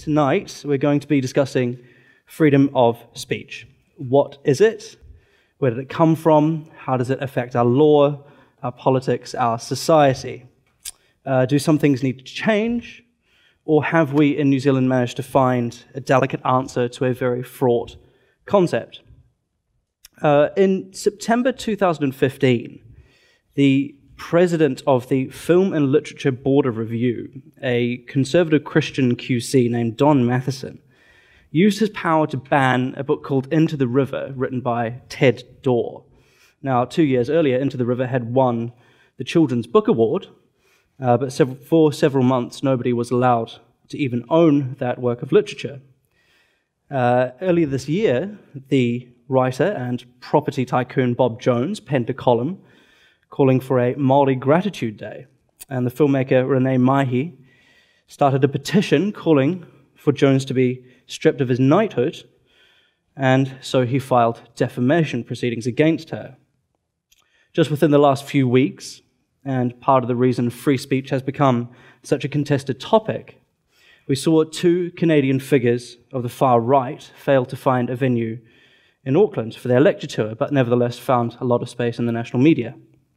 Tonight, we're going to be discussing freedom of speech. What is it? Where did it come from? How does it affect our law, our politics, our society? Do some things need to change? Or have we in New Zealand managed to find a delicate answer to a very fraught concept? In September 2015, the president of the Film and Literature Board of Review, a conservative Christian QC named Don Matheson, used his power to ban a book called Into the River, written by Ted Dorr. Now, 2 years earlier, Into the River had won the Children's Book Award, but for several months, nobody was allowed to even own that work of literature. Earlier this year, the writer and property tycoon Bob Jones penned a column calling for a Māori Gratitude Day, and the filmmaker Renee Maihi started a petition calling for Jones to be stripped of his knighthood, and so he filed defamation proceedings against her. Just within the last few weeks, and part of the reason free speech has become such a contested topic, we saw two Canadian figures of the far right fail to find a venue in Auckland for their lecture tour, but nevertheless found a lot of space in the national media.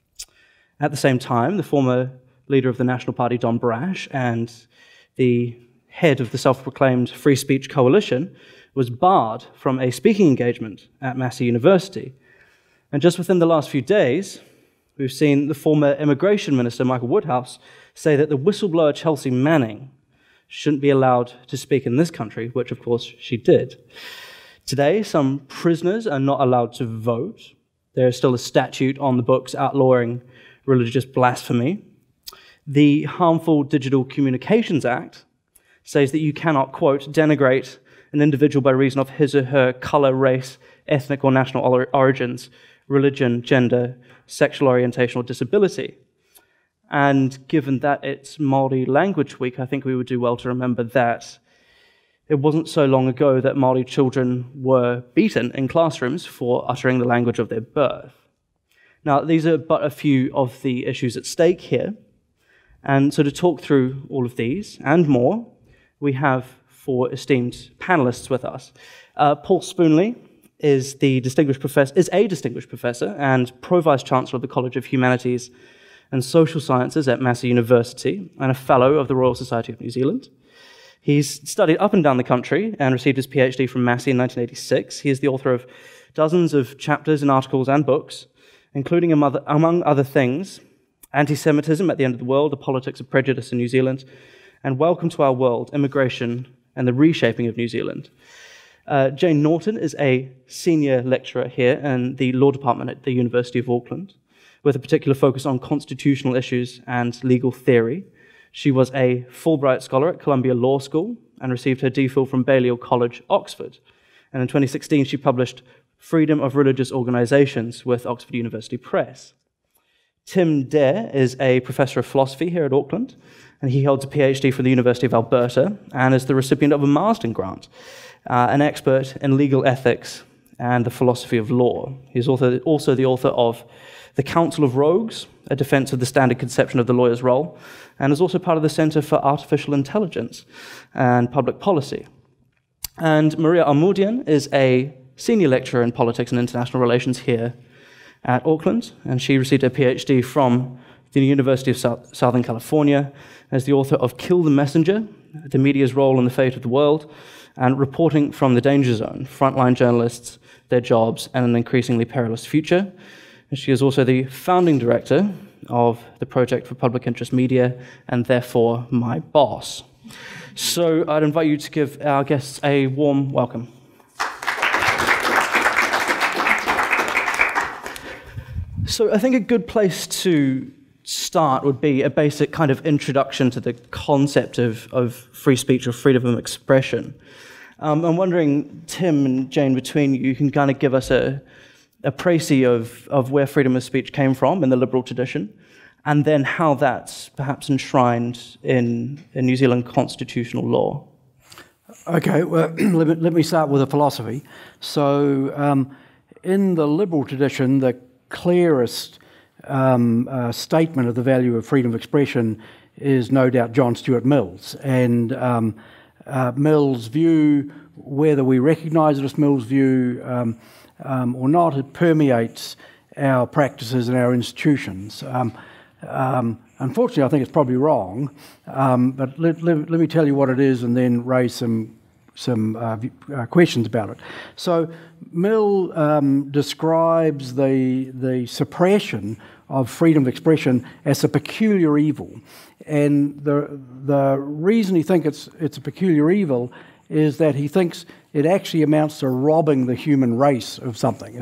At the same time, the former leader of the National Party, Don Brash, and the head of the self-proclaimed Free Speech Coalition was barred from a speaking engagement at Massey University. And just within the last few days, we've seen the former Immigration Minister, Michael Woodhouse, say that the whistleblower Chelsea Manning shouldn't be allowed to speak in this country, which of course she did. Today, some prisoners are not allowed to vote. There is still a statute on the books outlawing religious blasphemy. The Harmful Digital Communications Act says that you cannot, quote, denigrate an individual by reason of his or her color, race, ethnic or national origins, religion, gender, sexual orientation, or disability. And given that it's Māori Language Week, I think we would do well to remember that it wasn't so long ago that Māori children were beaten in classrooms for uttering the language of their birth. Now, these are but a few of the issues at stake here. And so to talk through all of these and more, we have four esteemed panelists with us. Paul Spoonley is a distinguished professor and Pro Vice-Chancellor of the College of Humanities and Social Sciences at Massey University and a Fellow of the Royal Society of New Zealand. He's studied up and down the country and received his PhD from Massey in 1986. He is the author of dozens of chapters and articles and books, including, among other things, Anti-Semitism at the End of the World, The Politics of Prejudice in New Zealand, and Welcome to Our World, Immigration and the Reshaping of New Zealand. Jane Norton is a senior lecturer here in the Law Department at the University of Auckland, with a particular focus on constitutional issues and legal theory. She was a Fulbright Scholar at Columbia Law School and received her DPhil from Balliol College, Oxford. And in 2016, she published Freedom of Religious Organisations with Oxford University Press. Tim Dare is a professor of philosophy here at Auckland, and he holds a PhD from the University of Alberta and is the recipient of a Marsden grant, an expert in legal ethics and the philosophy of law. He's also the author of The Council of Rogues, a defense of the standard conception of the lawyer's role, and is also part of the Centre for Artificial Intelligence and Public Policy. And Maria Armoudian is a senior lecturer in politics and international relations here at Auckland, and she received her PhD from the University of Southern California as the author of Kill the Messenger, The Media's Role in the Fate of the World, and Reporting from the Danger Zone, Frontline Journalists, Their Jobs, and an Increasingly Perilous Future. And she is also the founding director of the Project for Public Interest Media, and therefore my boss. So I'd invite you to give our guests a warm welcome. So I think a good place to start would be a basic kind of introduction to the concept of free speech or freedom of expression. I'm wondering, Tim and Jane, between you can kind of give us a précis of where freedom of speech came from in the liberal tradition, and then how that's perhaps enshrined in New Zealand constitutional law. Okay, well, let me start with a philosophy. So in the liberal tradition, the clearest statement of the value of freedom of expression is no doubt John Stuart Mill's. And Mill's view, whether we recognise it as Mill's view or not. It permeates our practices and our institutions. Unfortunately, I think it's probably wrong, but let me tell you what it is and then raise some questions about it. So Mill describes the suppression of freedom of expression as a peculiar evil, and the reason he thinks it's a peculiar evil is that he thinks it actually amounts to robbing the human race of something,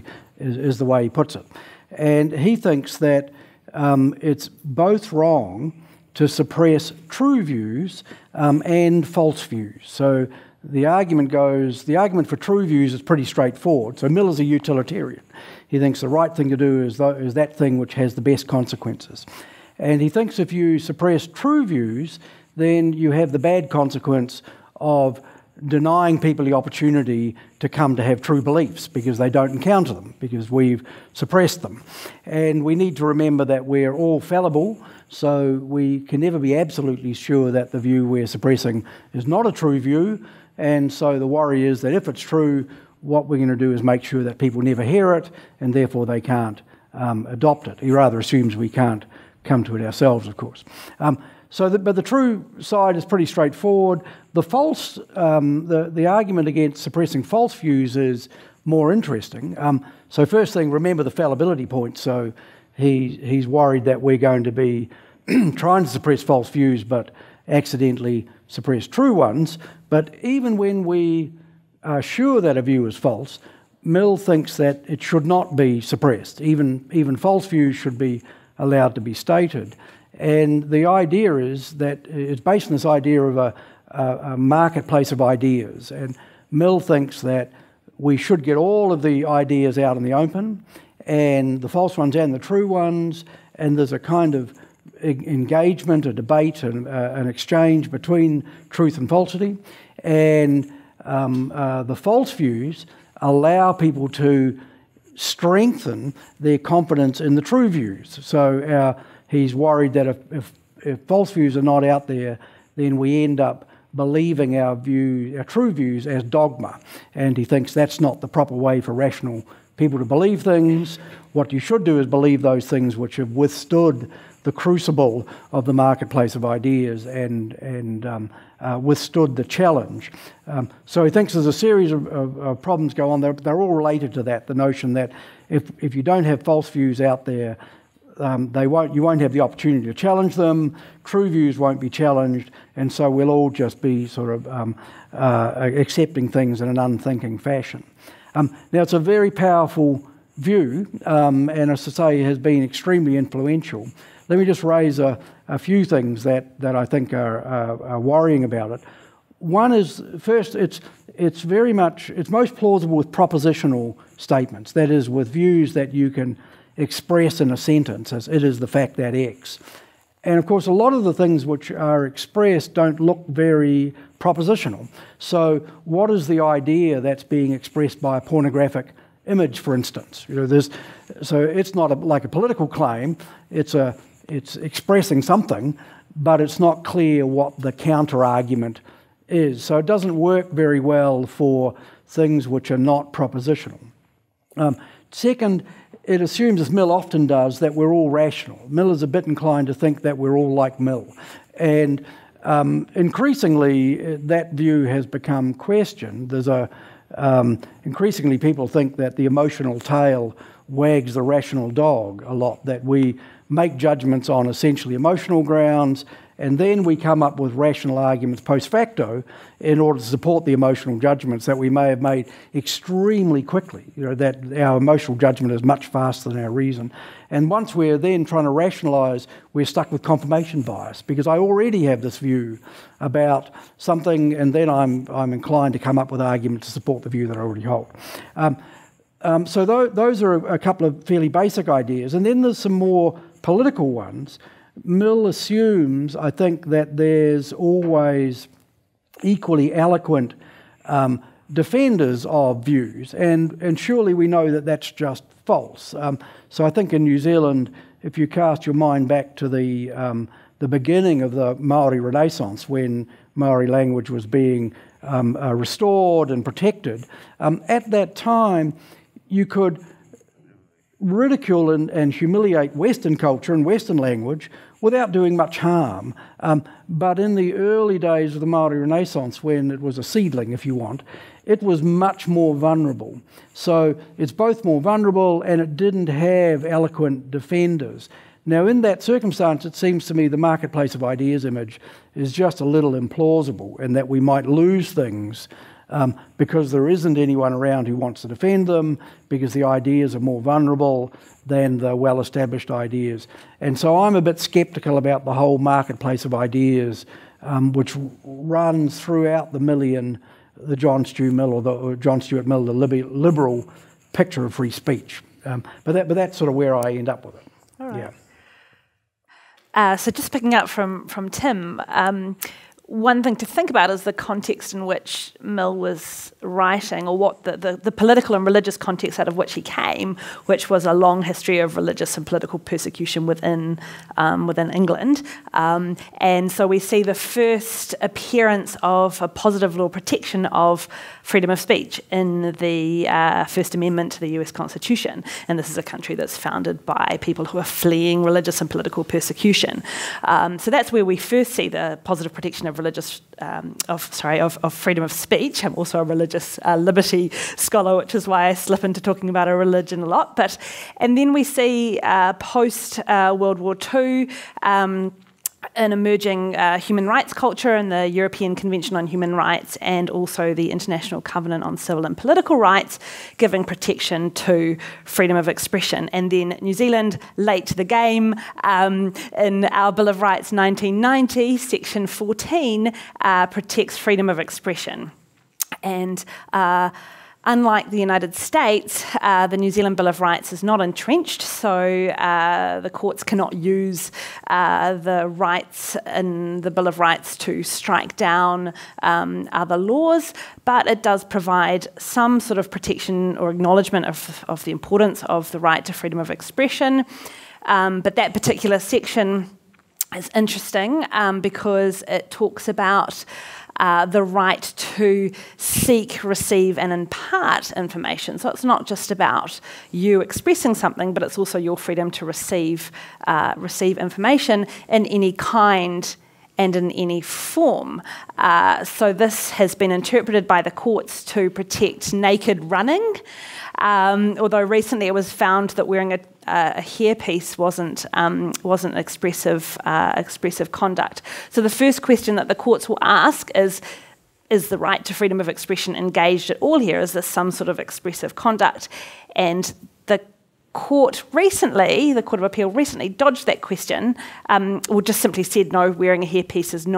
is the way he puts it. And he thinks that it's both wrong to suppress true views and false views. So the argument for true views is pretty straightforward. So Mill is a utilitarian. He thinks the right thing to do is that thing which has the best consequences. And he thinks if you suppress true views, then you have the bad consequence of denying people the opportunity to come to have true beliefs because they don't encounter them, because we've suppressed them. And we need to remember that we're all fallible, so we can never be absolutely sure that the view we're suppressing is not a true view. And so the worry is that if it's true, what we're going to do is make sure that people never hear it, and therefore they can't adopt it. He rather assumes we can't come to it ourselves, of course. But the true side is pretty straightforward. The false, the argument against suppressing false views is more interesting. So first thing, remember the fallibility point. So he's worried that we're going to be trying to suppress false views, but accidentally suppress true ones. But even when we are sure that a view is false, Mill thinks that it should not be suppressed. Even false views should be allowed to be stated. And the idea is that it's based on this idea of a marketplace of ideas. And Mill thinks that we should get all of the ideas out in the open, and the false ones and the true ones, and there's a kind of engagement, a debate, and an exchange between truth and falsity. And the false views allow people to strengthen their confidence in the true views. So he's worried that if false views are not out there, then we end up believing our true views as dogma. And he thinks that's not the proper way for rational people to believe things. What you should do is believe those things which have withstood the crucible of the marketplace of ideas and withstood the challenge. So he thinks there's a series of problems go on. They're all related to that, the notion that if you don't have false views out there, you won't have the opportunity to challenge them, true views won't be challenged, and so we'll all just be sort of accepting things in an unthinking fashion. Now, it's a very powerful view, and as I say, has been extremely influential. Let me just raise a few things that I think are worrying about it. One is, first, it's most plausible with propositional statements, that is, with views that you can express in a sentence as it is the fact that X. And of course, a lot of the things which are expressed don't look very propositional. So what is the idea that's being expressed by a pornographic image, for instance? So it's not like a political claim, it's expressing something, but it's not clear what the counter-argument is. So it doesn't work very well for things which are not propositional. Second, it assumes, as Mill often does, that we're all rational. Mill is a bit inclined to think that we're all like Mill. And increasingly, that view has become questioned. Increasingly, people think that the emotional tail wags the rational dog a lot, that we make judgments on essentially emotional grounds, and then we come up with rational arguments post facto in order to support the emotional judgments that we may have made extremely quickly. That our emotional judgment is much faster than our reason. And once we're then trying to rationalise, we're stuck with confirmation bias, because I already have this view about something, and then I'm inclined to come up with arguments to support the view that I already hold. So those are a couple of fairly basic ideas. And then there's some more political ones. Mill assumes, I think, that there's always equally eloquent defenders of views, and surely we know that that's just false. So I think in New Zealand, if you cast your mind back to the beginning of the Maori Renaissance, when Maori language was being restored and protected, at that time you could ridicule and humiliate Western culture and Western language without doing much harm. But in the early days of the Māori Renaissance, when it was a seedling, if you want, it was much more vulnerable. So it's both more vulnerable and it didn't have eloquent defenders. Now, in that circumstance, it seems to me the marketplace of ideas image is just a little implausible, and that we might lose things because there isn't anyone around who wants to defend them, because the ideas are more vulnerable than the well-established ideas. And so I'm a bit sceptical about the whole marketplace of ideas, which runs throughout the John Stuart Mill, the liberal picture of free speech. But that's sort of where I end up with it. All right. Yeah. So just picking up from Tim, one thing to think about is the context in which Mill was writing, or what the political and religious context out of which he came, which was a long history of religious and political persecution within England. And so we see the first appearance of a positive law protection of freedom of speech in the First Amendment to the US Constitution. And this is a country that's founded by people who are fleeing religious and political persecution. So that's where we first see the positive protection of freedom of speech. I'm also a religious liberty scholar, which is why I slip into talking about a religion a lot. And then we see post World War II an emerging human rights culture in the European Convention on Human Rights, and also the International Covenant on Civil and Political Rights, giving protection to freedom of expression. And then New Zealand, late to the game, in our Bill of Rights 1990, Section 14, protects freedom of expression. And unlike the United States, the New Zealand Bill of Rights is not entrenched, so the courts cannot use the rights in the Bill of Rights to strike down other laws, but it does provide some sort of protection or acknowledgement of the importance of the right to freedom of expression. But that particular section is interesting because it talks about the right to seek, receive and impart information. So it's not just about you expressing something, but it's also your freedom to receive information in any kind and in any form. So this has been interpreted by the courts to protect naked running, although recently it was found that wearing a hairpiece wasn't expressive conduct. So the first question that the courts will ask is the right to freedom of expression engaged at all here? Is this some sort of expressive conduct? And the Court of Appeal recently dodged that question, or just simply said no, wearing a hairpiece is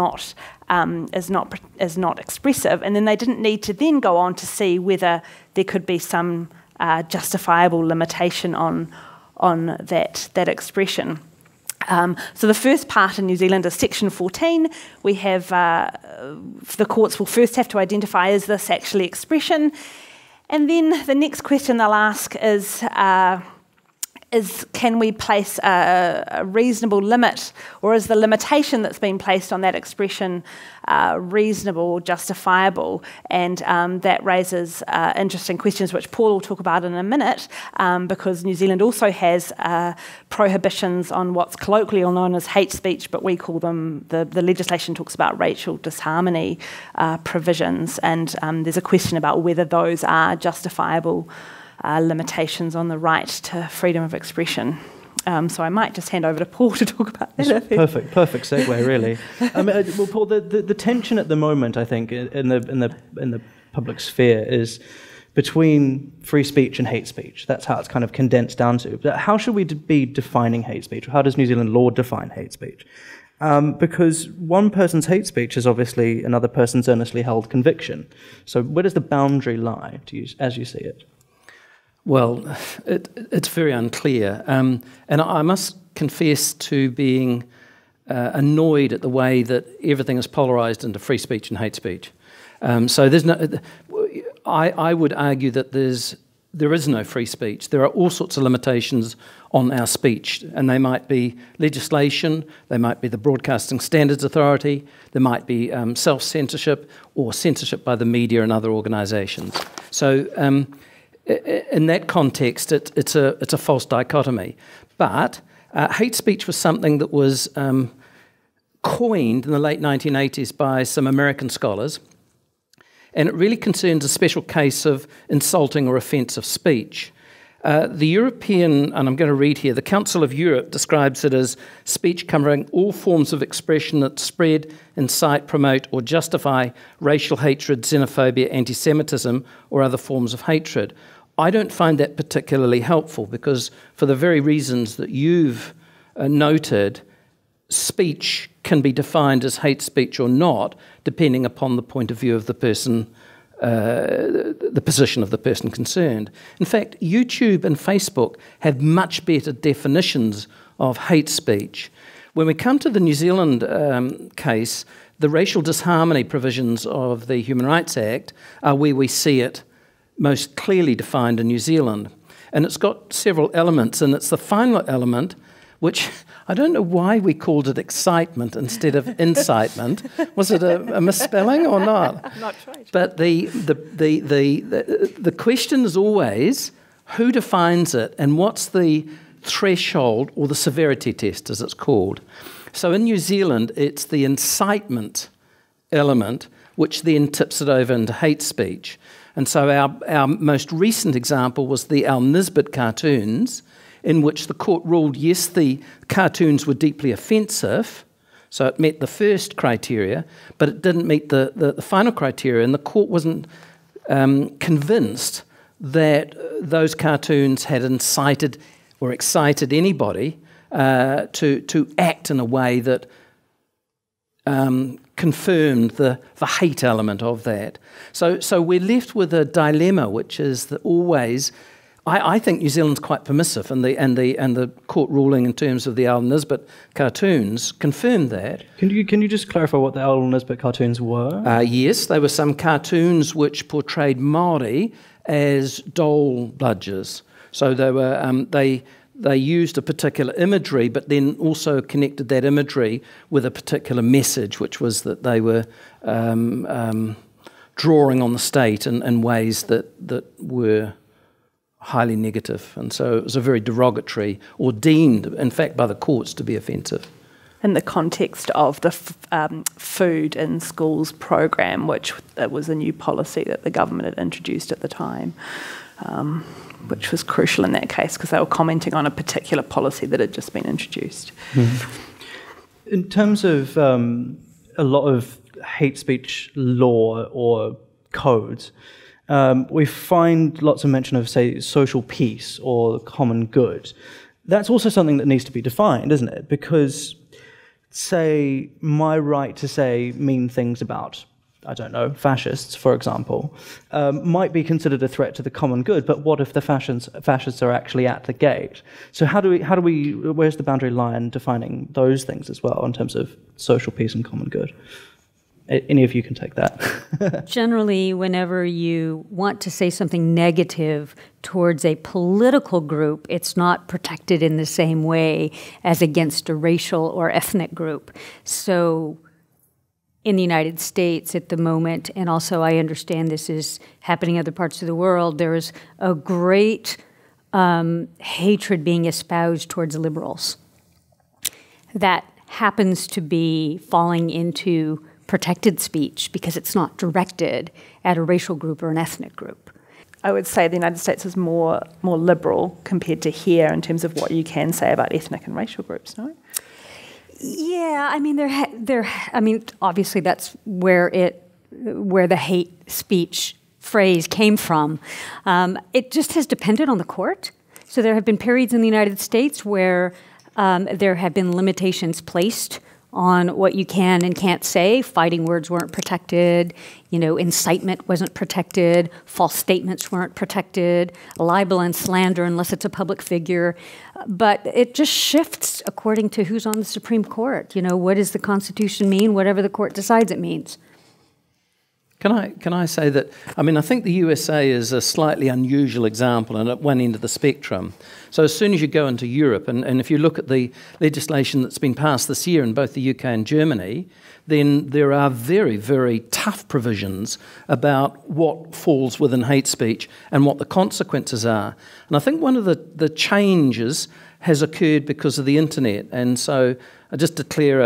not expressive, and then they didn't need to then go on to see whether there could be some justifiable limitation on that expression. So the first part in New Zealand is Section 14. We have the courts will first have to identify, is this actually expression, and then the next question they'll ask is can we place a reasonable limit, or is the limitation that's been placed on that expression reasonable, justifiable? And that raises interesting questions, which Paul will talk about in a minute, because New Zealand also has prohibitions on what's colloquially known as hate speech, but we call them, the legislation talks about racial disharmony provisions, and there's a question about whether those are justifiable limitations on the right to freedom of expression. So I might just hand over to Paul to talk about that. Perfect segue, really. Well, Paul, the tension at the moment, I think, in the public sphere is between free speech and hate speech. That's how it's kind of condensed down to. But how should we be defining hate speech? How does New Zealand law define hate speech? Because one person's hate speech is obviously another person's earnestly held conviction. So where does the boundary lie, as you see it? Well, it's very unclear. And I must confess to being annoyed at the way that everything is polarised into free speech and hate speech. So there's no. I would argue that there's there is no free speech. There are all sorts of limitations on our speech, and they might be legislation, they might be the Broadcasting Standards Authority, there might be self-censorship or censorship by the media and other organisations. So in that context, it's a false dichotomy. But hate speech was something that was coined in the late 1980s by some American scholars, and it really concerns a special case of insulting or offensive speech. The European, and I'm going to read here, the Council of Europe describes it as speech covering all forms of expression that spread, incite, promote, or justify racial hatred, xenophobia, anti-Semitism, or other forms of hatred. I don't find that particularly helpful because, for the very reasons that you've noted, speech can be defined as hate speech or not, depending upon the point of view of the person, the position of the person concerned. In fact, YouTube and Facebook have much better definitions of hate speech. When we come to the New Zealand case, the racial disharmony provisions of the Human Rights Act are where we see it most clearly defined in New Zealand. And it's got several elements, and it's the final element, which I don't know why we called it excitement instead of incitement. Was it a misspelling or not? I'm not sure. But the question is always who defines it and what's the threshold or the severity test, as it's called. So in New Zealand, it's the incitement element which then tips it over into hate speech. And so our most recent example was the Al Nisbet cartoons, in which the court ruled, yes, the cartoons were deeply offensive, so it met the first criteria, but it didn't meet the final criteria, and the court wasn't convinced that those cartoons had incited or excited anybody to act in a way that confirmed the hate element of that. So we're left with a dilemma, which is that always, I think New Zealand's quite permissive, and the court ruling in terms of the Al Nisbet cartoons confirmed that. Can you just clarify what the Al Nisbet cartoons were? Yes, they were some cartoons which portrayed Māori as dole bludgers. So they were they used a particular imagery, but then also connected that imagery with a particular message, which was that they were drawing on the state in ways that were highly negative. And so it was a very derogatory, or deemed, in fact, by the courts to be offensive. In the context of the food in schools program, which was a new policy that the government had introduced at the time, which was crucial in that case because they were commenting on a particular policy that had just been introduced. Mm-hmm. In terms of a lot of hate speech law or codes, we find lots of mention of, say, social peace or the common good. That's also something that needs to be defined, isn't it? Because, say, my right to say mean things about, I don't know, fascists, for example, might be considered a threat to the common good, but what if the fascists are actually at the gate? So how do we, where's the boundary line defining those things as well in terms of social peace and common good? Any of you can take that. Generally, whenever you want to say something negative towards a political group, it's not protected in the same way as against a racial or ethnic group. So in the United States at the moment, and also I understand this is happening in other parts of the world, there is a great hatred being espoused towards liberals. That happens to be falling into protected speech because it's not directed at a racial group or an ethnic group. I would say the United States is more liberal compared to here in terms of what you can say about ethnic and racial groups, no? Yeah, I mean, obviously that's where the hate speech phrase came from. It just has depended on the court. So there have been periods in the United States where there have been limitations placed on what you can and can't say. Fighting words weren't protected, incitement wasn't protected, false statements weren't protected, libel and slander unless it's a public figure. But it just shifts according to who's on the Supreme Court. What does the Constitution mean? Whatever the court decides it means. Can I say that, I mean, I think the USA is a slightly unusual example and at one end of the spectrum. So as soon as you go into Europe, and if you look at the legislation that's been passed this year in both the UK and Germany, then there are very, very tough provisions about what falls within hate speech and what the consequences are. And I think one of the changes has occurred because of the internet. And so I just declare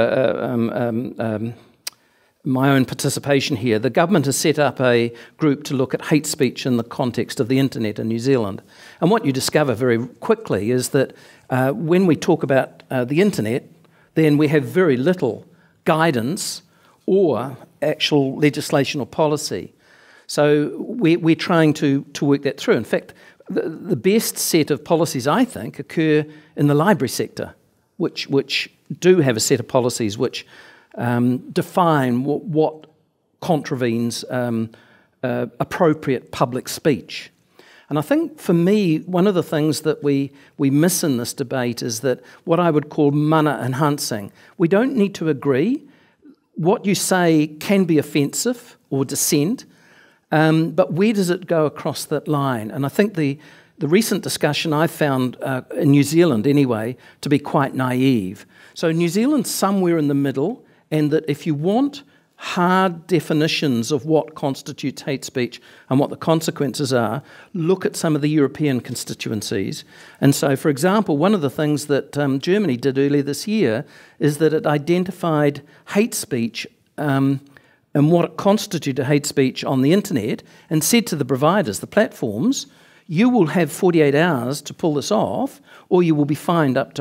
my own participation here. The government has set up a group to look at hate speech in the context of the internet in New Zealand. And what you discover very quickly is that when we talk about the internet, then we have very little guidance or actual legislation or policy. So we're trying to work that through. In fact, the best set of policies, I think, occur in the library sector, which do have a set of policies which define what contravenes appropriate public speech. And I think for me, one of the things that we miss in this debate is that what I would call mana enhancing. We don't need to agree. What you say can be offensive or dissent, but where does it go across that line? And I think the recent discussion I found in New Zealand anyway to be quite naive. So New Zealand's somewhere in the middle, and that if you want hard definitions of what constitutes hate speech and what the consequences are, look at some of the European constituencies. And so, for example, one of the things that Germany did earlier this year is that it identified hate speech and what constituted hate speech on the internet and said to the providers, the platforms, you will have 48 hours to pull this off or you will be fined up to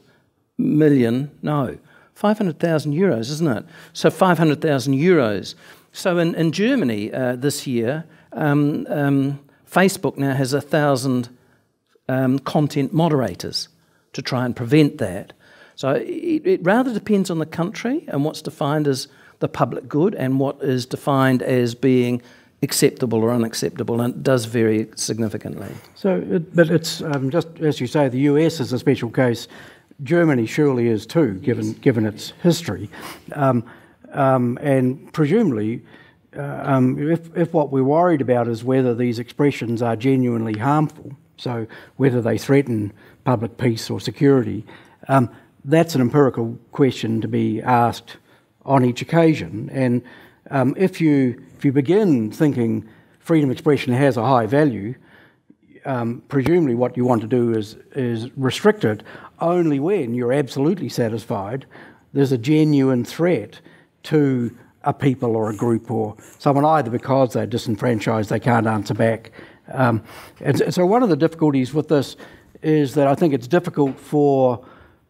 €500,000, isn't it? So 500,000 euros. So in Germany this year, Facebook now has 1,000 content moderators to try and prevent that. So it rather depends on the country and what's defined as the public good and what is defined as being acceptable or unacceptable, and it does vary significantly. So, but it's just as you say, the US is a special case. Germany surely is too, given its history, and presumably, if what we're worried about is whether these expressions are genuinely harmful, so whether they threaten public peace or security, that's an empirical question to be asked on each occasion. And if you begin thinking freedom of expression has a high value, presumably what you want to do is restrict it only when you're absolutely satisfied there's a genuine threat to a people or a group or someone, either because they're disenfranchised, they can't answer back. And so one of the difficulties with this is that I think it's difficult for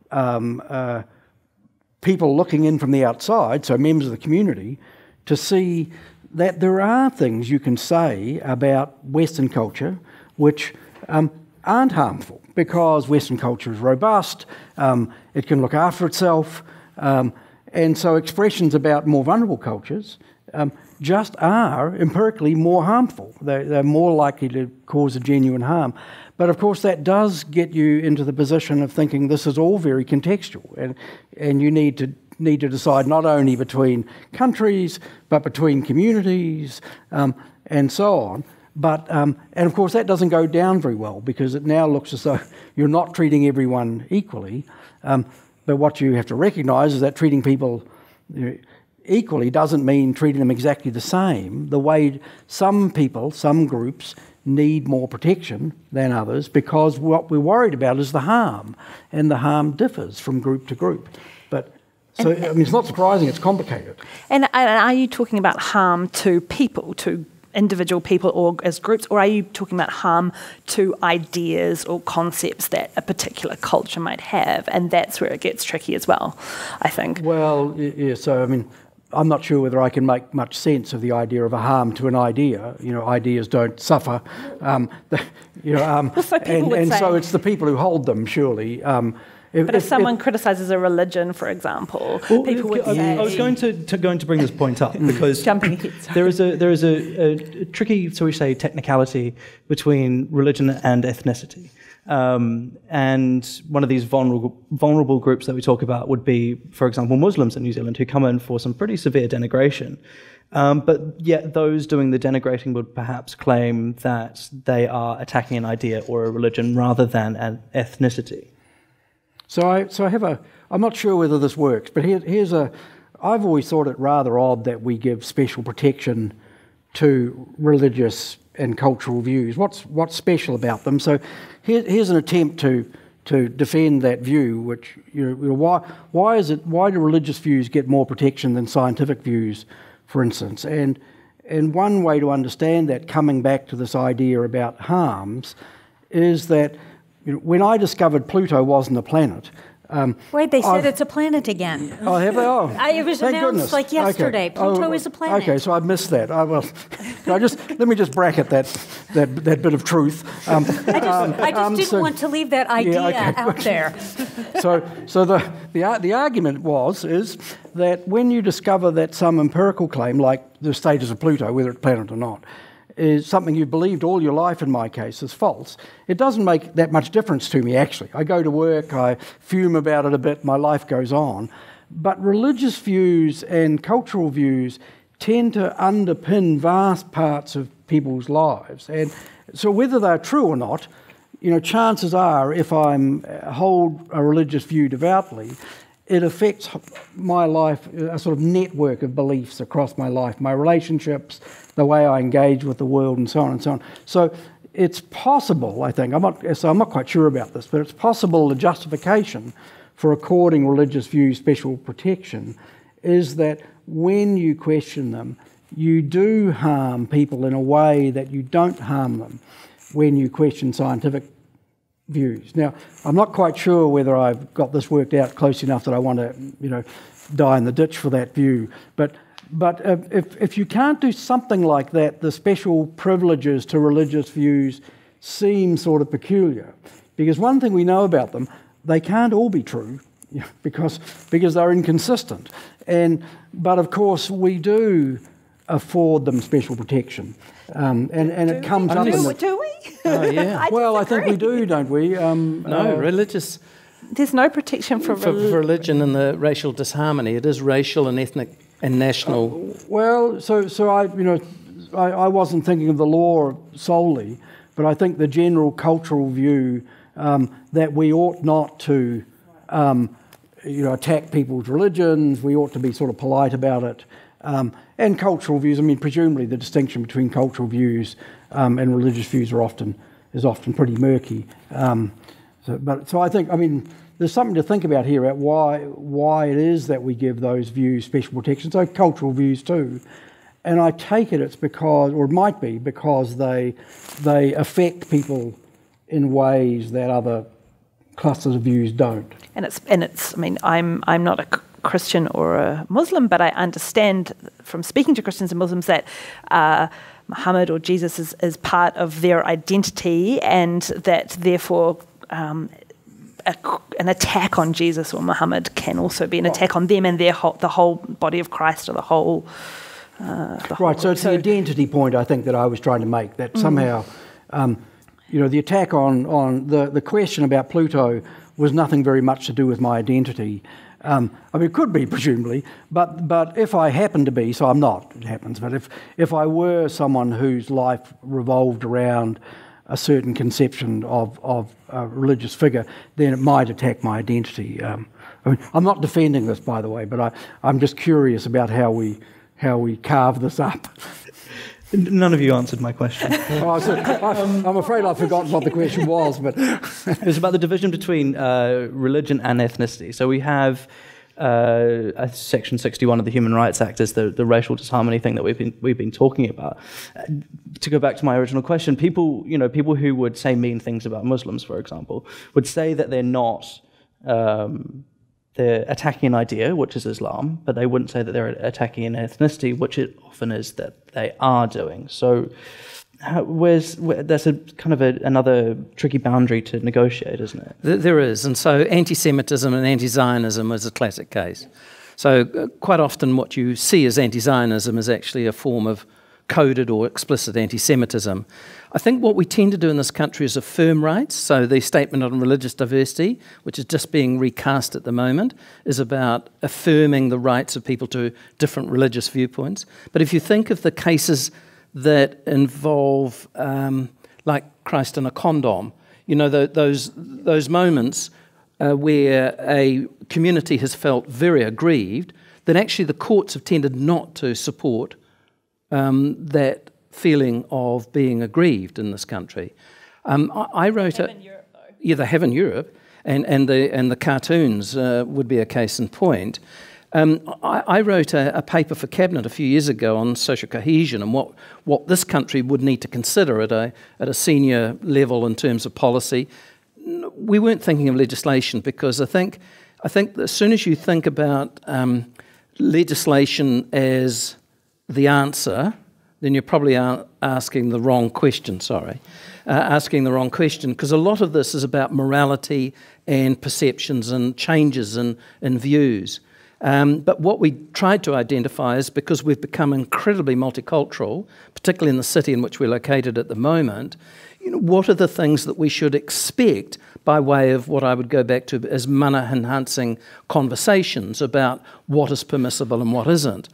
people looking in from the outside, so members of the community, to see that there are things you can say about Western culture which aren't harmful, because Western culture is robust, it can look after itself, and so expressions about more vulnerable cultures just are empirically more harmful. They're more likely to cause a genuine harm. But of course that does get you into the position of thinking this is all very contextual, and you need to decide not only between countries but between communities and so on. But and of course that doesn't go down very well, because it now looks as though you're not treating everyone equally. But what you have to recognise is that treating people equally doesn't mean treating them exactly the same. The way some people, some groups, need more protection than others, because what we're worried about is the harm, and the harm differs from group to group. But so, I mean, it's not surprising, it's complicated. And are you talking about harm to people, to individual people or as groups, or are you talking about harm to ideas or concepts that a particular culture might have? And that's where it gets tricky as well, I think. Well, yeah, so I mean, I'm not sure whether I can make much sense of the idea of a harm to an idea. You know, ideas don't suffer. So it's the people who hold them, surely. But if someone criticises a religion, for example, people would say... I was going to bring this point up because jumping ahead, there is a tricky, so we say, technicality between religion and ethnicity. And one of these vulnerable groups that we talk about would be, for example, Muslims in New Zealand, who come in for some pretty severe denigration. But yet those doing the denigrating would perhaps claim that they are attacking an idea or a religion rather than an ethnicity. I'm not sure whether this works, but I've always thought it rather odd that we give special protection to religious and cultural views. What's special about them? So here's an attempt to defend that view. Which why do religious views get more protection than scientific views, for instance? And one way to understand that, coming back to this idea about harms, is that when I discovered Pluto wasn't a planet. Wait, they said it's a planet again. Oh, have they? Oh, it was thank announced goodness. yesterday. Okay. Pluto is a planet. Okay, so I missed that. Let me just bracket that bit of truth. I just didn't want to leave that idea out there. So the argument is that when you discover that some empirical claim, like the status of Pluto, whether it's a planet or not, is something you've believed all your life, in my case, is false, it doesn't make that much difference to me, actually. I go to work, I fume about it a bit, my life goes on. But religious views and cultural views tend to underpin vast parts of people's lives. And so whether they're true or not, chances are, if I hold a religious view devoutly, it affects my life, a sort of network of beliefs across my life, my relationships, the way I engage with the world, and so on and so on. So it's possible, I think, I'm not quite sure about this, but it's possible the justification for according religious views special protection is that when you question them, you do harm people in a way that you don't harm them when you question scientific views. Now, I'm not quite sure whether I've got this worked out close enough that I want to, die in the ditch for that view. But if you can't do something like that, the special privileges to religious views seem sort of peculiar. Because one thing we know about them, they can't all be true, because they're inconsistent. But of course, we do afford them special protection. And it comes up in the... Do we? Oh, yeah. Well, I think we do, don't we? No, religious... There's no protection for religion and the racial disharmony. It is racial and ethnic and national. I wasn't thinking of the law solely, but I think the general cultural view that we ought not to, attack people's religions. We ought to be sort of polite about it. And cultural views. Presumably the distinction between cultural views and religious views is often pretty murky. So I think, there's something to think about here about why it is that we give those views special protection. So cultural views too, and I take it it's because, or it might be because they affect people in ways that other clusters of views don't. And it's. I'm not a Christian or a Muslim, but I understand from speaking to Christians and Muslims that Muhammad or Jesus is part of their identity, and that therefore an attack on Jesus or Muhammad can also be an attack on them and the whole body of Christ, or the whole. So it's the identity point, I think, that I was trying to make, that somehow, the attack on the question about Pluto was nothing very much to do with my identity. It could be, presumably, but if I happen to be, so I'm not, it happens, but if I were someone whose life revolved around a certain conception of a religious figure, then it might attack my identity. I'm not defending this, by the way, but I'm just curious about how we carve this up. None of you answered my question. I'm afraid I've forgotten what the question was, but it was about the division between religion and ethnicity. So we have Section 61 of the Human Rights Act is the racial disharmony thing that we've been talking about. To go back to my original question, people who would say mean things about Muslims, for example, would say that they're not. They're attacking an idea, which is Islam, but they wouldn't say that they're attacking an ethnicity, which it often is that they are doing. So there's a kind of another tricky boundary to negotiate, isn't it? There is, and so anti-Semitism and anti-Zionism is a classic case. So quite often what you see as anti-Zionism is actually a form of coded or explicit anti-Semitism. I think what we tend to do in this country is affirm rights. So the statement on religious diversity, which is just being recast at the moment, is about affirming the rights of people to different religious viewpoints. But if you think of the cases that involve, like Christ in a condom, you know, those moments where a community has felt very aggrieved, then actually the courts have tended not to support that feeling of being aggrieved in this country. I wrote they have in Europe, though. Yeah, they have in Europe, and the cartoons would be a case in point. I wrote a paper for Cabinet a few years ago on social cohesion and what this country would need to consider at a senior level in terms of policy. We weren't thinking of legislation because I think as soon as you think about legislation as the answer, then you're probably asking the wrong question, asking the wrong question, because a lot of this is about morality and perceptions and changes in views. But what we tried to identify is, because we've become incredibly multicultural, particularly in the city in which we're located at the moment, you know, what are the things that we should expect by way of what I would go back to as mana-enhancing conversations about what is permissible and what isn't.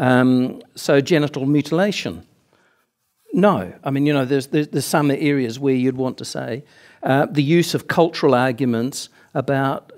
So genital mutilation, no. I mean, you know, there's some areas where you'd want to say the use of cultural arguments about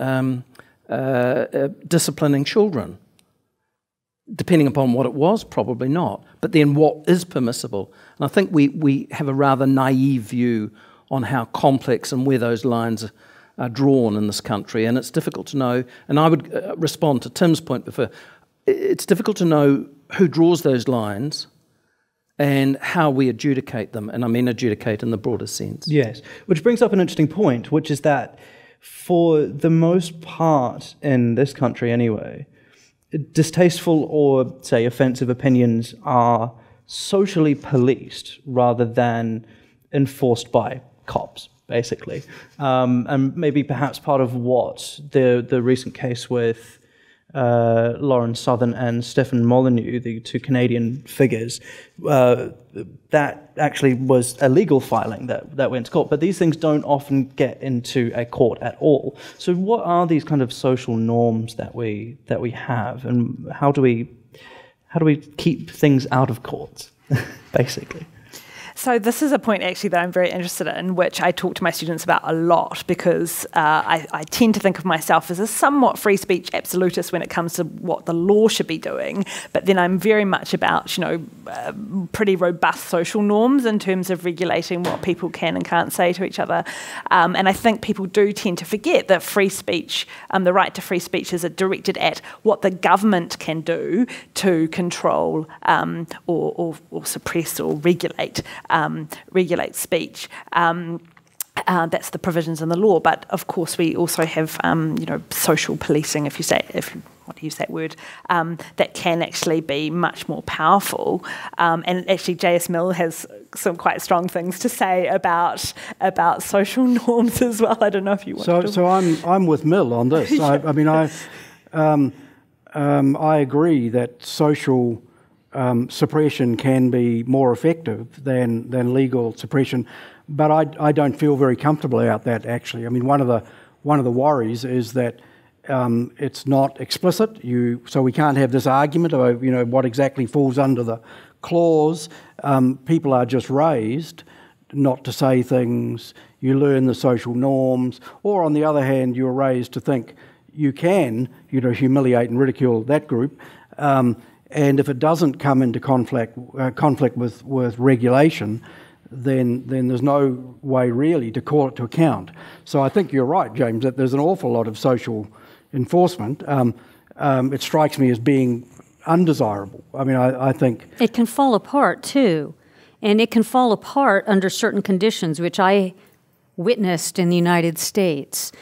disciplining children. Depending upon what it was, probably not. But then what is permissible? And I think we have a rather naive view on how complex and where those lines are drawn in this country. And it's difficult to know, and I would respond to Tim's point before, it's difficult to know who draws those lines and how we adjudicate them. And I mean adjudicate in the broader sense. Yes, which brings up an interesting point, which is that for the most part in this country anyway, distasteful or, say, offensive opinions are socially policed rather than enforced by cops, basically. And maybe perhaps part of what the recent case with Lauren Southern and Stefan Molyneux, the two Canadian figures, that actually was a legal filing that went to court. But these things don't often get into a court at all. So what are these kind of social norms that we have, and how do we keep things out of courts, basically? So this is a point actually that I'm very interested in, which I talk to my students about a lot, because I tend to think of myself as a somewhat free speech absolutist when it comes to what the law should be doing, but then I'm very much about, you know, pretty robust social norms in terms of regulating what people can and can't say to each other. And I think people do tend to forget that free speech, the right to free speech, is directed at what the government can do to control or suppress or regulate speech. That's the provisions in the law. But of course, we also have, you know, social policing, if you want to use that word, that can actually be much more powerful. And actually, J.S. Mill has some quite strong things to say about social norms as well. I don't know if you want to. So I'm with Mill on this. Yeah. I mean, I agree that social suppression can be more effective than legal suppression, but I don't feel very comfortable about that, actually. I mean, one of the worries is that it's not explicit. So we can't have this argument about, you know, what exactly falls under the clause. People are just raised not to say things. You learn the social norms, or on the other hand, you're raised to think you can, you know, humiliate and ridicule that group. And if it doesn't come into conflict with regulation, then there's no way really to call it to account. So I think you're right, James, that there's an awful lot of social enforcement. It strikes me as being undesirable. I mean, I think it can fall apart too, and it can fall apart under certain conditions, which I witnessed in the United States.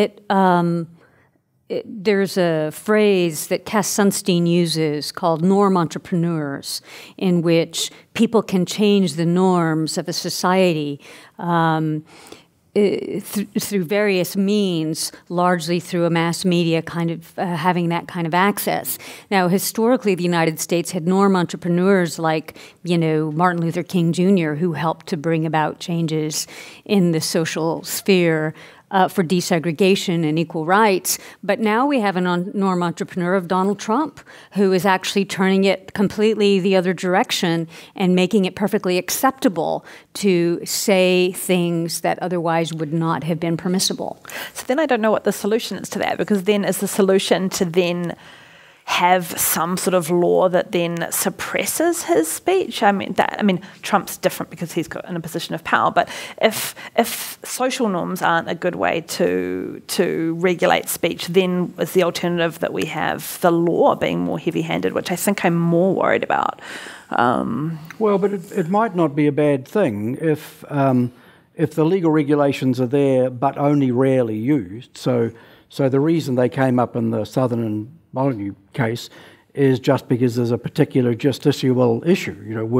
There's a phrase that Cass Sunstein uses called norm entrepreneurs, in which people can change the norms of a society. through various means, largely through a mass media kind of having that kind of access. Now, historically, the United States had norm entrepreneurs like, Martin Luther King Jr., who helped to bring about changes in the social sphere for desegregation and equal rights. But now we have a norm entrepreneur of Donald Trump, who is actually turning it completely the other direction and making it perfectly acceptable to say things that otherwise would not have been permissible. So then I don't know what the solution is to that, because then is the solution to then have some sort of law that then suppresses his speech? I mean, Trump's different because he's got in a position of power. But if social norms aren't a good way to regulate speech, then is the alternative that we have the law being more heavy-handed, which I think I'm more worried about. Well, but it might not be a bad thing if the legal regulations are there but only rarely used. So the reason they came up in the Southern and Molyneux case is just because there's a particular justiciable issue.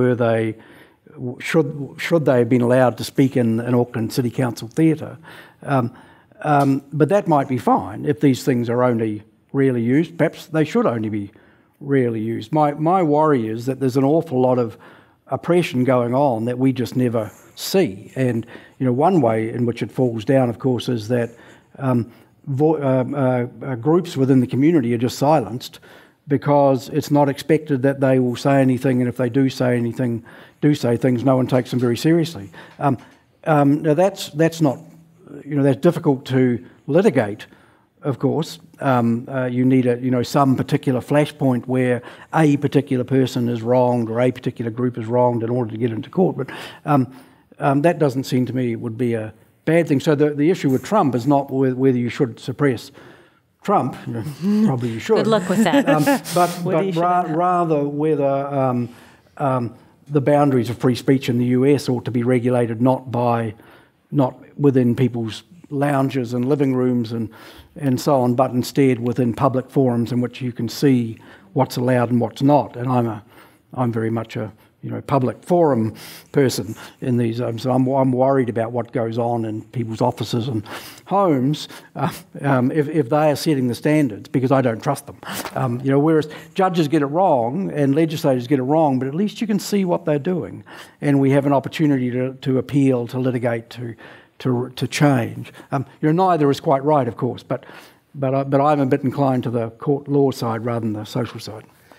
Should they have been allowed to speak in an Auckland City Council theatre? But that might be fine if these things are only rarely used. Perhaps they should only be rarely used. My worry is that there's an awful lot of oppression going on that we just never see. And one way in which it falls down, of course, is that groups within the community are just silenced because it's not expected that they will say anything, and if they do say things, no one takes them very seriously. Now that's not, that's difficult to litigate. Of course, you need some particular flashpoint where a particular person is wronged or a particular group is wronged in order to get into court. But that doesn't seem to me would be a bad thing. So the issue with Trump is not whether you should suppress Trump. Probably you should. Good luck with that. but rather whether the boundaries of free speech in the US ought to be regulated not within people's lounges and living rooms and so on, but instead within public forums in which you can see what's allowed and what's not. And I'm very much a public forum person in these. So I'm worried about what goes on in people's offices and homes if they are setting the standards, because I don't trust them. Whereas judges get it wrong and legislators get it wrong, but at least you can see what they're doing, and we have an opportunity to appeal, to litigate, to change. Neither is quite right, of course, but I'm a bit inclined to the court law side rather than the social side.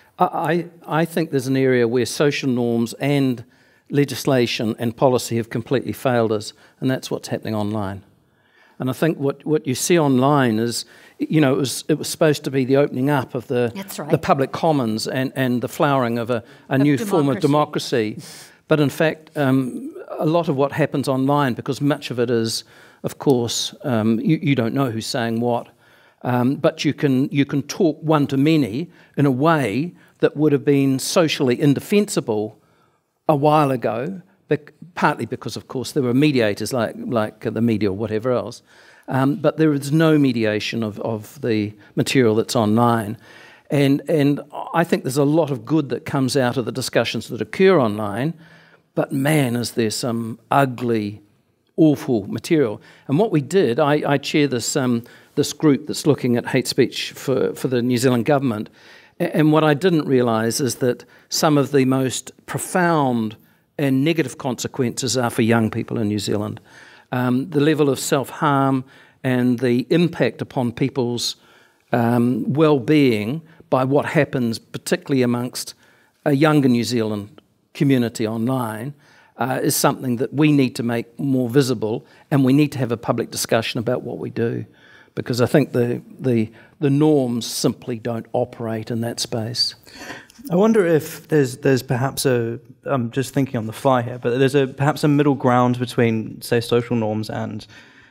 I think there's an area where social norms and legislation and policy have completely failed us, and that's what's happening online. And I think what you see online is, it was supposed to be the opening up of the public commons and the flowering of a new form of democracy. But in fact, a lot of what happens online, because much of it is, of course, you don't know who's saying what, but you can talk one to many in a way that would have been socially indefensible a while ago, partly because, of course, there were mediators like the media or whatever else, but there is no mediation of the material that's online. And I think there's a lot of good that comes out of the discussions that occur online, but man, is there some ugly, awful material. And what we did, I chair this group that's looking at hate speech for the New Zealand government. And what I didn't realise is that some of the most profound and negative consequences are for young people in New Zealand. The level of self-harm and the impact upon people's well-being by what happens, particularly amongst a younger New Zealand community online, is something that we need to make more visible, and we need to have a public discussion about what we do, because I think the norms simply don't operate in that space. I wonder if there's perhaps I'm just thinking on the fly here, but there's perhaps a middle ground between, say, social norms and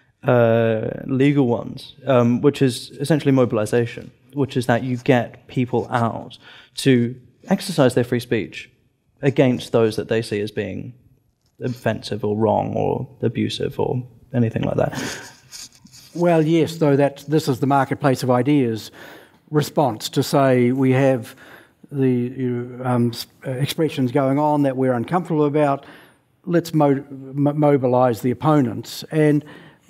legal ones, which is essentially mobilization, which is that you get people out to exercise their free speech against those that they see as being offensive or wrong or abusive or anything like that. Well, yes, though this is the marketplace of ideas response to say we have the expressions going on that we're uncomfortable about. Let's mobilise the opponents, and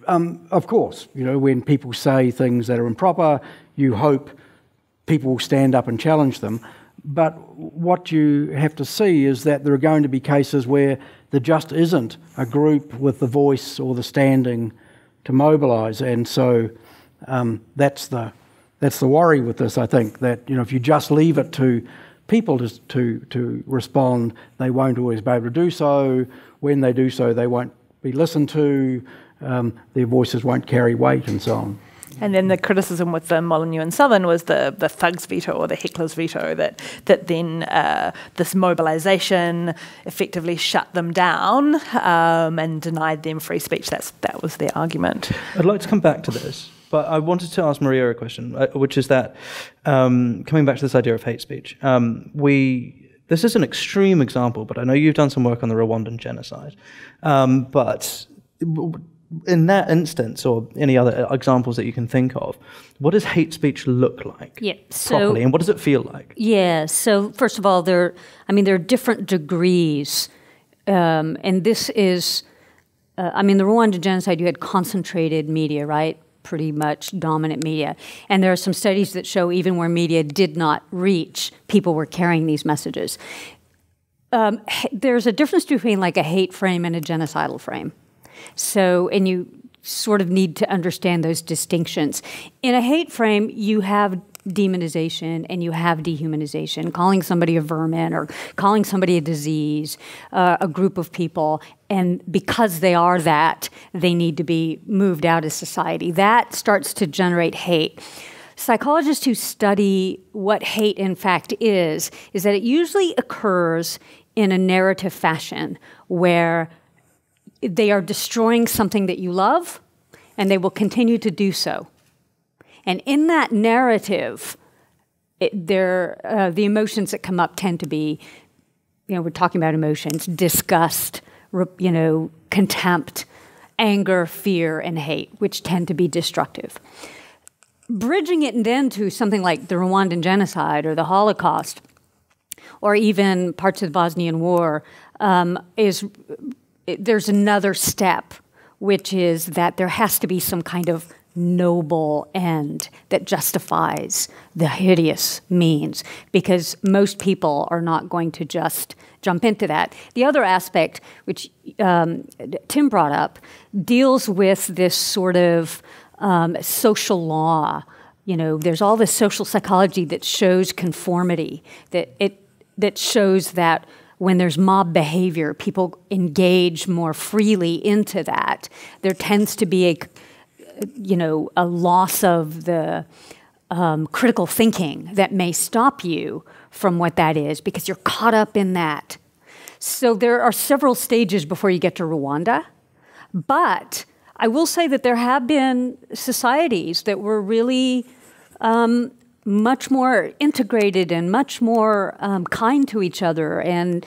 Of course, when people say things that are improper, you hope people will stand up and challenge them. But what you have to see is that there are going to be cases where there just isn't a group with the voice or the standing to mobilise, and so that's the worry with this. I think that if you just leave it to people to respond, they won't always be able to do so. When they do so, they won't be listened to. Their voices won't carry weight, and so on. And then the criticism with the Molyneux and Southern was the thugs veto or the heckler's veto, that then this mobilisation effectively shut them down and denied them free speech. That was their argument. I'd like to come back to this, but I wanted to ask Maria a question, which is that coming back to this idea of hate speech, this is an extreme example, but I know you've done some work on the Rwandan genocide, but in that instance, or any other examples that you can think of, what does hate speech look like properly, and what does it feel like? Yeah, so first of all, there are different degrees, and this is, the Rwandan genocide, you had concentrated media, right? Pretty much dominant media. And there are some studies that show even where media did not reach, people were carrying these messages. There's a difference between like a hate frame and a genocidal frame. So, and you sort of need to understand those distinctions. In a hate frame, you have demonization and you have dehumanization, calling somebody a vermin or calling somebody a disease, a group of people, and because they are that, they need to be moved out of society. That starts to generate hate. Psychologists who study what hate in fact is that it usually occurs in a narrative fashion where they are destroying something that you love, and they will continue to do so. And in that narrative, the emotions that come up tend to be, we're talking about emotions, disgust, contempt, anger, fear, and hate, which tend to be destructive. Bridging it then to something like the Rwandan genocide or the Holocaust, or even parts of the Bosnian War, there's another step, which is that there has to be some kind of noble end that justifies the hideous means, because most people are not going to just jump into that. The other aspect, which Tim brought up, deals with this sort of social law. There's all this social psychology that shows conformity, that shows that when there's mob behavior, people engage more freely into that. There tends to be a loss of the critical thinking that may stop you from what that is because you're caught up in that. So there are several stages before you get to Rwanda, but I will say that there have been societies that were really much more integrated and much more kind to each other and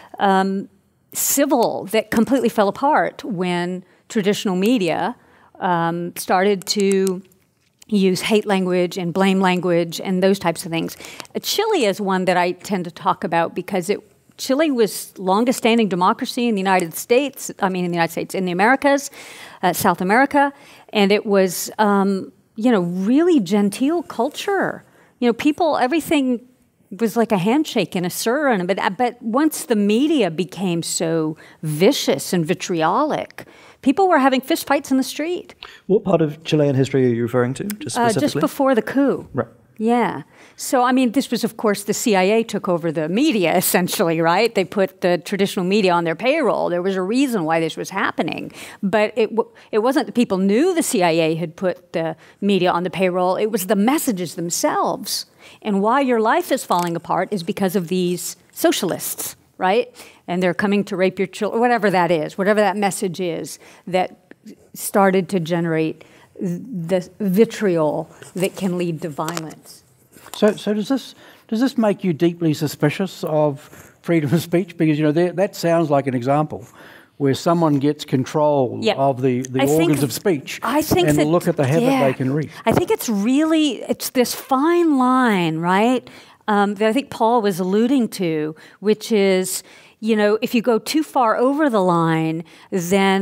civil, that completely fell apart when traditional media started to use hate language and blame language and those types of things. Chile is one that I tend to talk about because Chile was longest standing democracy in the United States, in the Americas, South America, and it was, really genteel culture. Everything was like a handshake and a sir, but once the media became so vicious and vitriolic, people were having fistfights in the street. What part of Chilean history are you referring to, just specifically? Just before the coup. Right. Yeah. So, this was, of course, the CIA took over the media, essentially, right? They put the traditional media on their payroll. There was a reason why this was happening. But it wasn't that people knew the CIA had put the media on the payroll. It was the messages themselves. And why your life is falling apart is because of these socialists, right? And they're coming to rape your children, whatever that is, whatever that message is that started to generate the vitriol that can lead to violence. So does this make you deeply suspicious of freedom of speech? Because that sounds like an example where someone gets control of the organs of speech and look at the havoc they can wreak. I think it's this fine line, right, that I think Paul was alluding to, which is, if you go too far over the line, then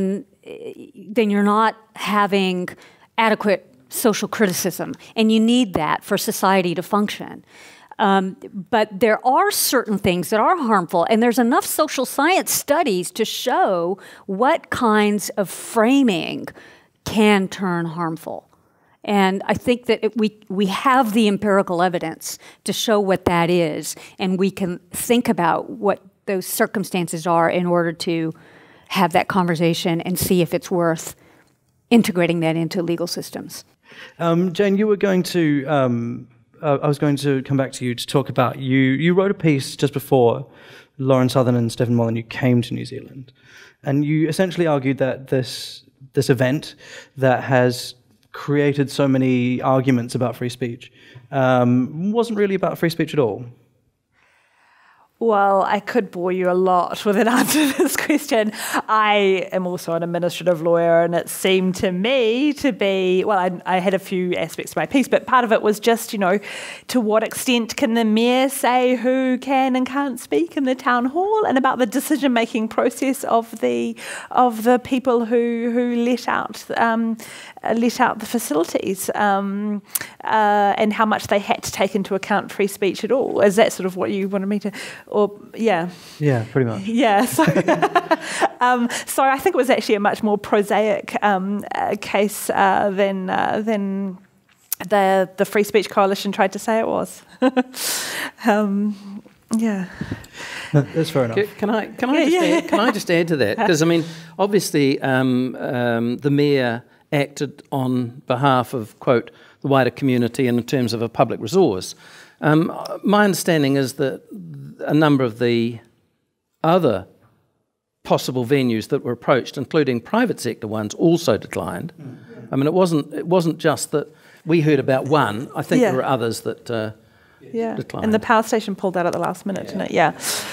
then you're not having adequate social criticism, and you need that for society to function. But there are certain things that are harmful, and there's enough social science studies to show what kinds of framing can turn harmful. And I think that we have the empirical evidence to show what that is, and we can think about what those circumstances are in order to have that conversation and see if it's worth integrating that into legal systems. Jane, you were going to, I was going to come back to you to talk about, you wrote a piece just before Lauren Southern and Stephen Molyneux came to New Zealand, and you essentially argued that this event that has created so many arguments about free speech wasn't really about free speech at all. Well, I could bore you a lot with an answer to this question. I am also an administrative lawyer, and it seemed to me to be, well, I had a few aspects to my piece, but part of it was just, to what extent can the mayor say who can and can't speak in the town hall, and about the decision-making process of the people who let out the facilities, and how much they had to take into account free speech at all. Is that sort of what you wanted me to... Yeah, pretty much. Yeah, so so I think it was actually a much more prosaic case than the Free Speech Coalition tried to say it was. Yeah, no, that's fair enough. Can I just add to that? Because I mean, obviously, the mayor acted on behalf of, quote, the wider community and in terms of a public resource. My understanding is that a number of the other possible venues that were approached, including private sector ones, also declined. I mean, it wasn't just that we heard about one. I think there were others that declined. And the power station pulled out at the last minute, didn't it? Yeah.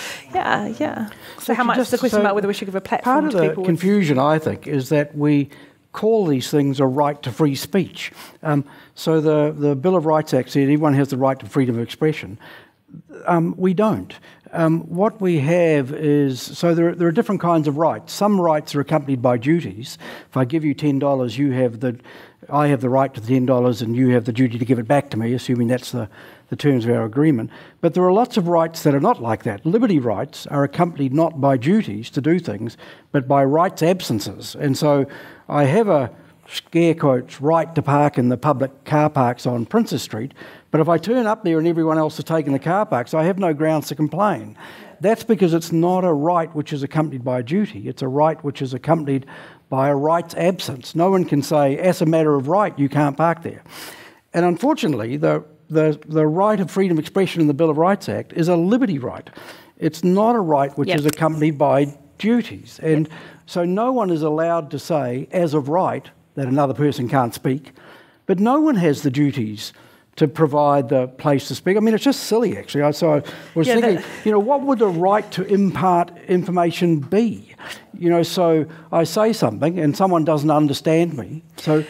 So how much is the question about whether we should give a platform to people? Part of the confusion, I think, is that we call these things a right to free speech. So the Bill of Rights Act said everyone has the right to freedom of expression. We don't. What we have is, so there are different kinds of rights. Some rights are accompanied by duties. If I give you $10, I have the right to the $10 and you have the duty to give it back to me, assuming that's the terms of our agreement. But there are lots of rights that are not like that. Liberty rights are accompanied not by duties to do things, but by rights absences. And so I have a, scare quotes, right to park in the public car parks on Princess Street, but if I turn up there and everyone else has taken the car parks, I have no grounds to complain. That's because it's not a right which is accompanied by a duty. It's a right which is accompanied by a rights absence. No one can say, as a matter of right, you can't park there. And unfortunately, the right of freedom of expression in the Bill of Rights Act is a liberty right. It's not a right which is accompanied by duties. And so no one is allowed to say, as of right, that another person can't speak, but no one has the duties to provide the place to speak. I mean, it's just silly, actually. So I was thinking, what would the right to impart information be? So I say something and someone doesn't understand me. So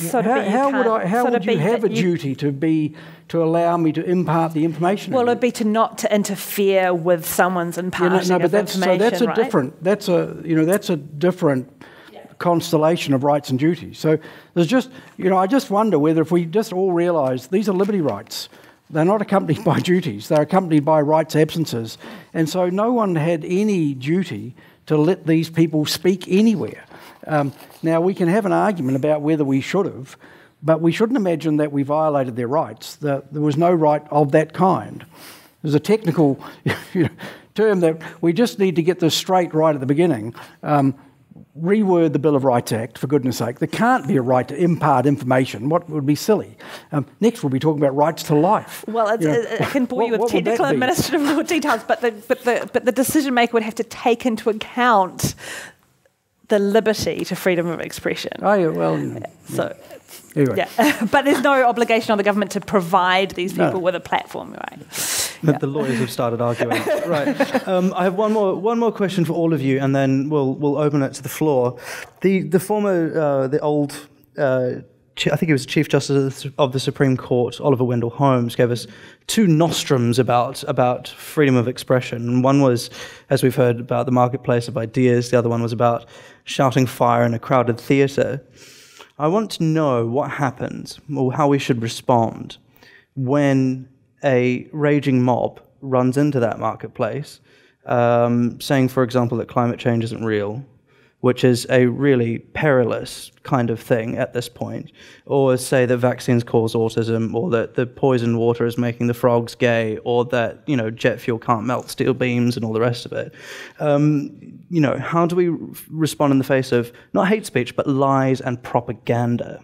how would you have a duty to allow me to impart the information? Well, it'd be not to interfere with someone's imparting of information. So that's right? That's a different constellation of rights and duties. So there's just, I just wonder whether if we just all realise these are liberty rights. They're not accompanied by duties. They're accompanied by rights absences. And so no one had any duty to let these people speak anywhere. Now, we can have an argument about whether we should have, but we shouldn't imagine that we violated their rights. There was no right of that kind. There's a technical term that we just need to get this straight right at the beginning. Reword the Bill of Rights Act, for goodness sake. There can't be a right to impart information. What would be silly? Next, we'll be talking about rights to life. Well, it can bore you with technical administrative law details, but the decision maker would have to take into account the liberty to freedom of expression. Oh, yeah, well... So... Anyway. Yeah, but there's no obligation on the government to provide these people with a platform, right? The lawyers have started arguing. Right. I have one more question for all of you, and then we'll open it to the floor. The old I think he was Chief Justice of the Supreme Court, Oliver Wendell Holmes, gave us two nostrums about freedom of expression. And one was, as we've heard, about the marketplace of ideas. The other one was about shouting fire in a crowded theatre. I want to know what happens, or how we should respond, when a raging mob runs into that marketplace, saying, for example, that climate change isn't real, which is a really perilous kind of thing at this point, or say that vaccines cause autism, or that the poisoned water is making the frogs gay, or that, jet fuel can't melt steel beams and all the rest of it. How do we respond in the face of not hate speech, but lies and propaganda?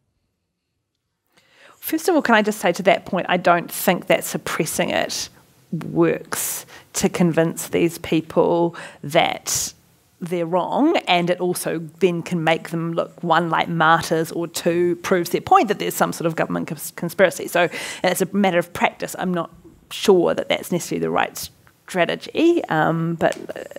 First of all, can I just say to that point, I don't think that suppressing it works to convince these people that they're wrong, and it also then can make them look, one, like martyrs, or two, proves their point that there's some sort of government conspiracy. So it's a matter of practice. I'm not sure that that's necessarily the right strategy, but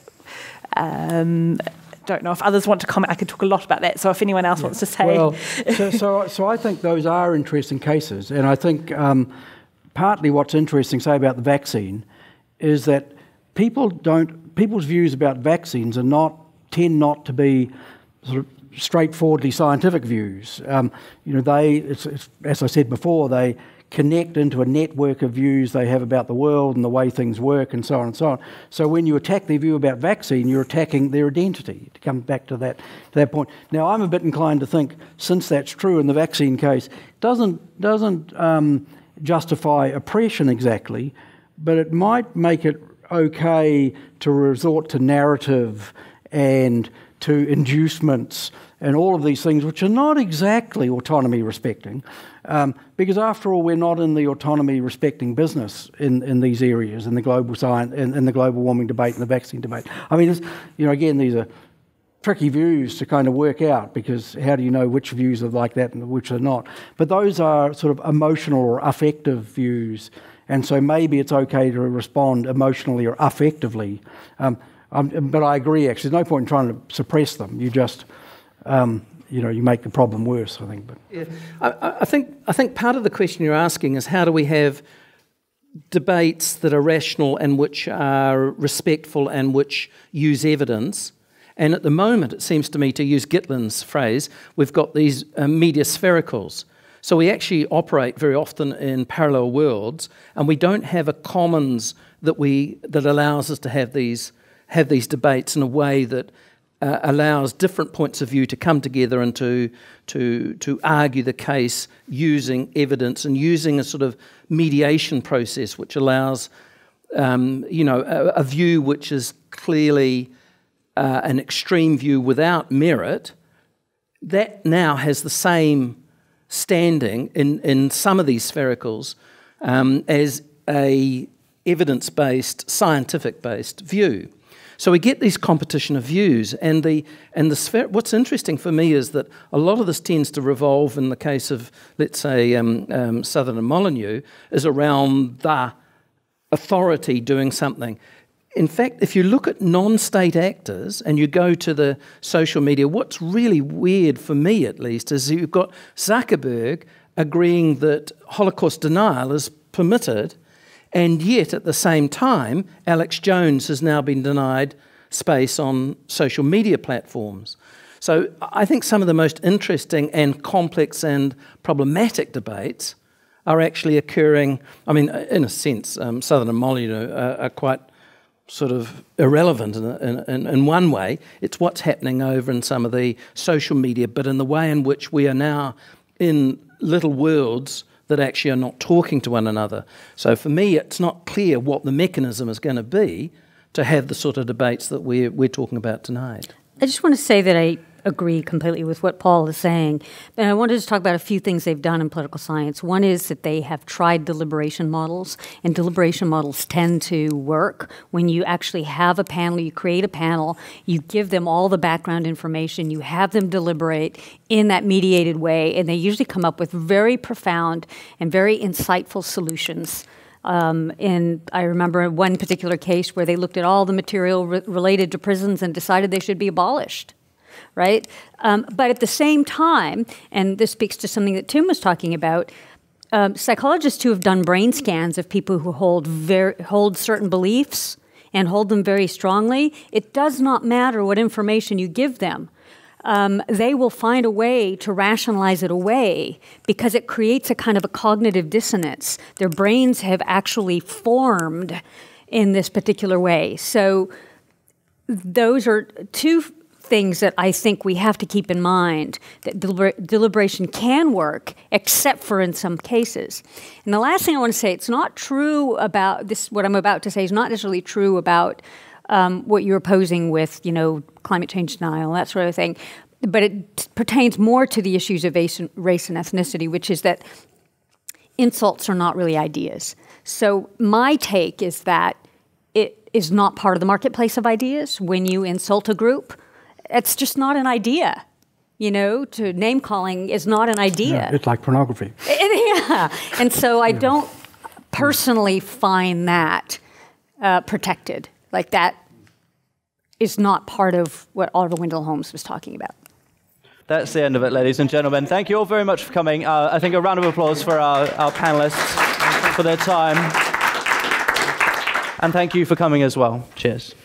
don't know if others want to comment. I could talk a lot about that, so if anyone else wants to say... Well, so I think those are interesting cases, and I think partly what's interesting, say, about the vaccine is that people's views about vaccines tend not to be sort of straightforwardly scientific views. As I said before, they connect into a network of views they have about the world and the way things work, and so on and so on. So when you attack their view about vaccine, you're attacking their identity, to come back to that point. Now, I'm a bit inclined to think, since that's true in the vaccine case, doesn't justify oppression exactly, but it might make it okay to resort to narrative and to inducements and all of these things, which are not exactly autonomy respecting, because after all, we're not in the autonomy respecting business in these areas, in the global science, in the global warming debate and the vaccine debate. I mean, again, these are tricky views to kind of work out, because how do you know which views are like that and which are not? But those are sort of emotional or affective views. And so maybe it's okay to respond emotionally or affectively. But I agree, actually. There's no point in trying to suppress them. You just, you make the problem worse, I think. But yeah. I think part of the question you're asking is, how do we have debates that are rational and which are respectful and which use evidence? And at the moment, it seems to me, to use Gitlin's phrase, we've got these media sphericals. So we actually operate very often in parallel worlds, and we don't have a commons that allows us to have these debates in a way that allows different points of view to come together and to argue the case using evidence and using a sort of mediation process which allows a view which is clearly an extreme view without merit. That now has the same standing in some of these sphericals as a evidence-based, scientific-based view. So we get these competition of views, and what's interesting for me is that a lot of this tends to revolve, in the case of, let's say, Southern and Molyneux, is around the authority doing something. In fact, if you look at non-state actors and you go to the social media, what's really weird, for me at least, is you've got Zuckerberg agreeing that Holocaust denial is permitted, and yet at the same time, Alex Jones has now been denied space on social media platforms. So I think some of the most interesting and complex and problematic debates are actually occurring. I mean, in a sense, Southern and Molyneux are quite sort of irrelevant in one way. It's what's happening over in some of the social media, but in the way in which we are now in little worlds that actually are not talking to one another. So for me, it's not clear what the mechanism is going to be to have the sort of debates that we're talking about tonight. I just want to say that I agree completely with what Paul is saying. And I wanted to talk about a few things they've done in political science. One is that they have tried deliberation models, and deliberation models tend to work when you actually have a panel, you create a panel, you give them all the background information, you have them deliberate in that mediated way, and they usually come up with very profound and very insightful solutions. And I remember one particular case where they looked at all the material related to prisons and decided they should be abolished. right? But at the same time, and this speaks to something that Tim was talking about, psychologists who have done brain scans of people who hold certain beliefs and hold them very strongly, it does not matter what information you give them. They will find a way to rationalize it away because it creates a kind of a cognitive dissonance. Their brains have actually formed in this particular way. So those are two things that I think we have to keep in mind, that deliberation can work, except for in some cases. And the last thing I want to say, it's not true about this, what I'm about to say is not necessarily true about what you're posing with, climate change denial, that sort of thing. But it pertains more to the issues of race and ethnicity, which is that insults are not really ideas. So my take is that it is not part of the marketplace of ideas. When you insult a group, it's just not an idea. To name calling is not an idea. Yeah, it's like pornography. Yeah. And so I don't personally find that protected. Like that is not part of what Oliver Wendell Holmes was talking about. That's the end of it, ladies and gentlemen. Thank you all very much for coming. I think a round of applause for our panelists for their time. And thank you for coming as well. Cheers.